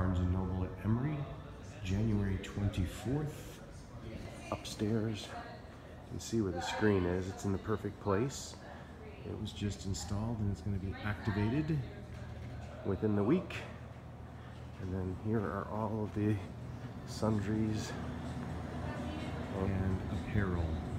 Barnes & Noble at Emory, January 24th. Upstairs. You can see where the screen is. It's in the perfect place. It was just installed and it's going to be activated within the week. And then here are all of the sundries and apparel.